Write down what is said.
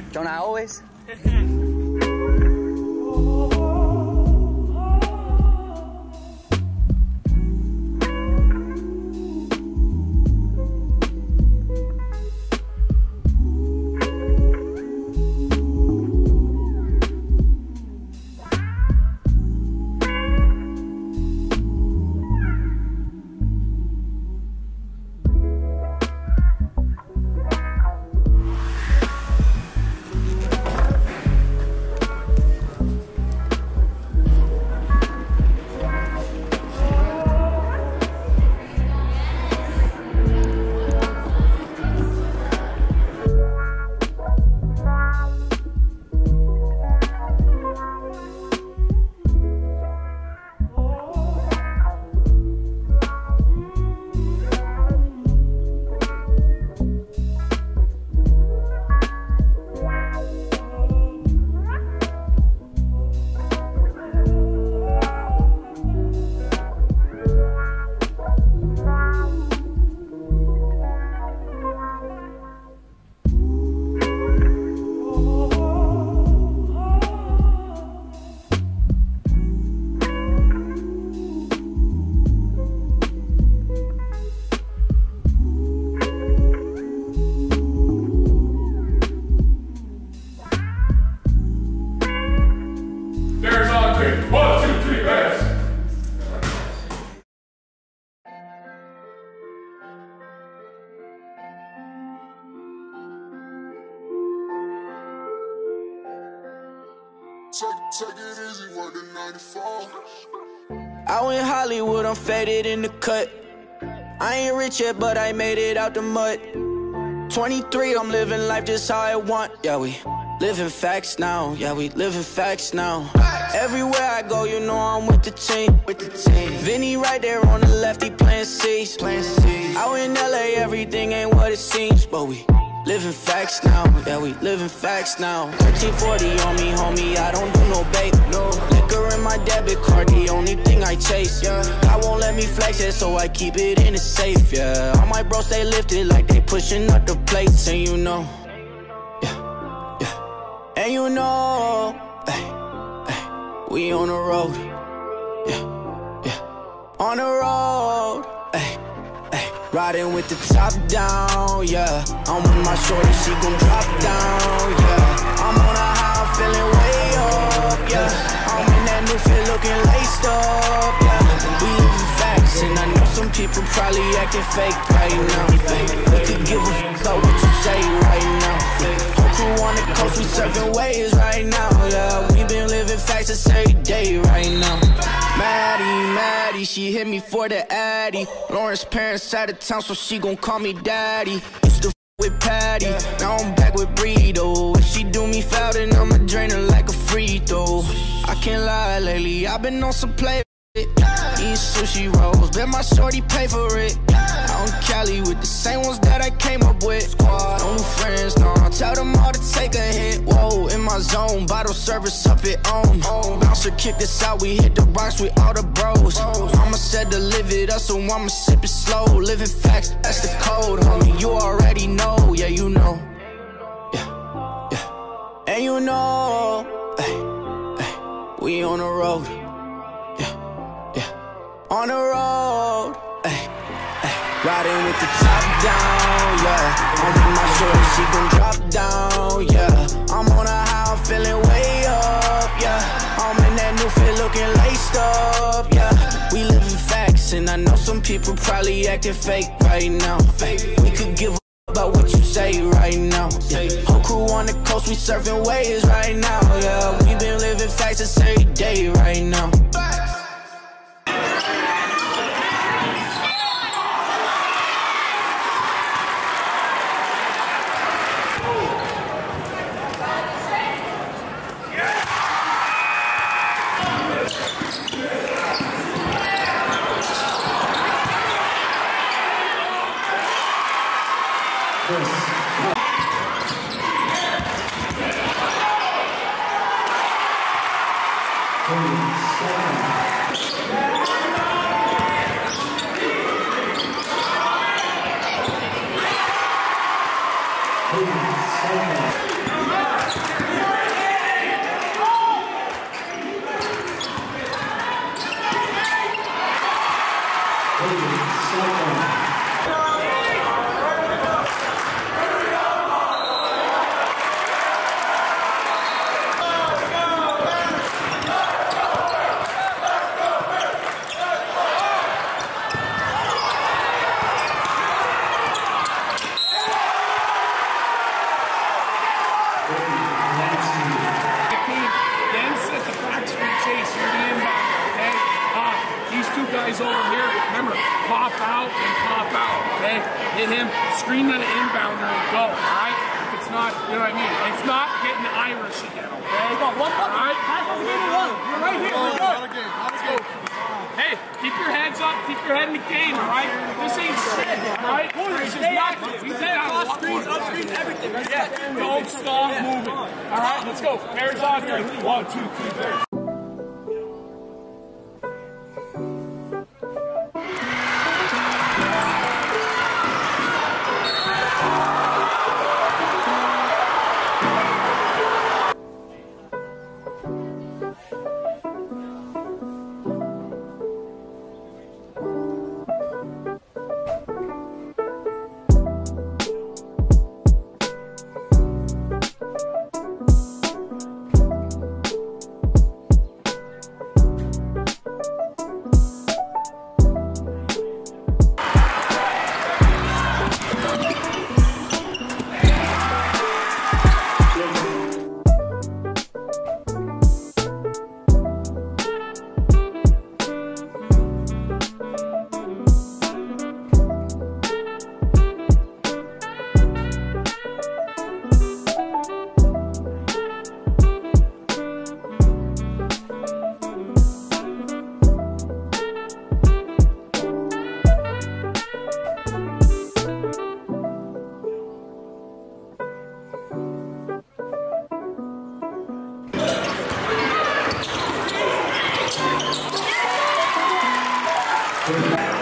Don't I always? Take it easy, working 94. Out in Hollywood, I'm faded in the cut. I ain't rich yet, but I made it out the mud. 23, I'm living life just how I want. Yeah, we living facts now. Yeah, we living facts now. Everywhere I go, you know I'm with the team. Vinny right there on the left, he playing C's. Out in LA, everything ain't what it seems, but we living facts now. Yeah, we living facts now. 1340 on me, homie, I don't do no bait. No liquor in my debit card, the only thing I chase. Yeah, God won't let me flex it, so I keep it in the safe. Yeah, all my bros stay lifted like they pushing up the plates, and you know, and you know, we on the road. On the road. Riding with the top down, yeah. I'm with my shorty, she gon' drop down, yeah. I'm on a high, I'm feeling way up, yeah. I'm in that new fit looking laced up, yeah. We living facts, and I know some people probably acting fake right now. We could give a fuck about what you say right now. Whole crew on the coast, we surfing waves right now, yeah. We been living facts this every day right now. Maddie, she hit me for the Addy. Lawrence parents out of town, so she gon' call me daddy. Used to f with Patty, now I'm back with Burrito. If she do me foul, then I'ma drain her like a free throw. I can't lie, lately I've been on some play. Eating sushi rolls, bet my shorty pay for it. Out in Cali with the same ones that I came up with. No new friends, no, tell them all to take a hit. Whoa, in my zone, bottle service up at home. Bouncer kicked us out, we hit the rocks with all the bros. Mama said to live it up, so I'ma sip it slow. Living facts, that's the code, homie, you already know. Yeah, you know. Yeah. And you know, we on the road. On the road, riding with the top down, yeah. I'm with my shorty, she gon' drop down, yeah. I'm on a high, I'm feeling way up, yeah. I'm in that new fit looking laced up, yeah. We living facts, and I know some people probably acting fake right now. We could give a about what you say right now, yeah. Whole crew on the coast, we surfing waves right now, yeah. We been living facts this every day right now. Yes. Guys over here, remember, pop out and pop out, okay? Hit him, scream at an inbounder and go, alright? If it's not, you know what I mean? It's not getting Irish again, okay? Alright? You're right here, we're good. Let's go. Hey, keep your heads up, keep your head in the game, alright? This ain't shit, alright? This is not, we said off screens, everything. Yeah, don't stop moving. Alright, let's go. Pairs on here. 1, 2, 3, 4. Yeah.